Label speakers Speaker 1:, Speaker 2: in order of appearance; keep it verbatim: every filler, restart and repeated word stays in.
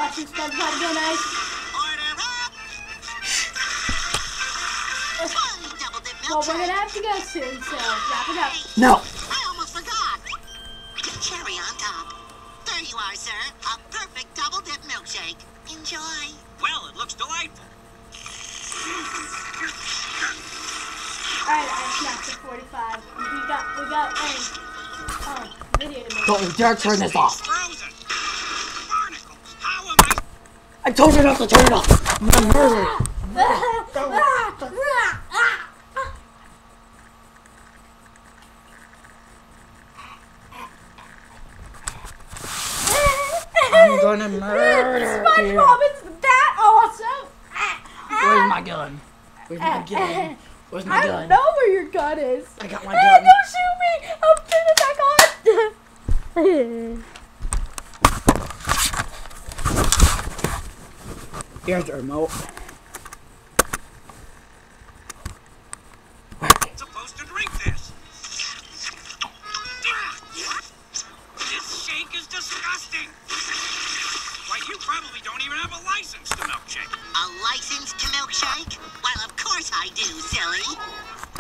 Speaker 1: Watch this SpongeBob go nice.
Speaker 2: Order up! One double dip
Speaker 1: Well,
Speaker 2: milkshake.
Speaker 1: we're gonna have to go soon, so wrap it up.
Speaker 3: No.
Speaker 2: I almost forgot. Cherry on top. There you are, sir. A perfect double dip milkshake. Enjoy.
Speaker 4: Well, it looks delightful.
Speaker 1: Alright, I snapped at forty-five. We got, we got, hey, oh, video to make.
Speaker 3: Don't you dare turn this off.
Speaker 4: Frozen. Barnacles. How am I?
Speaker 3: I told you not to turn it off. I'm gonna murder you. I'm gonna murder you.
Speaker 1: SpongeBob, it's that awesome.
Speaker 3: Where's my gun? Where's my gun? Where's my
Speaker 1: I
Speaker 3: gun?
Speaker 1: don't know where your gun is.
Speaker 3: I got my
Speaker 1: Hey,
Speaker 3: gun.
Speaker 1: don't shoot me! I'll turn it back on.
Speaker 3: Here's the remote.
Speaker 4: I'm supposed to drink this. This shake is disgusting. Why, you probably don't even have a license to milkshake.
Speaker 2: A license to milkshake? Well, of course I do, silly.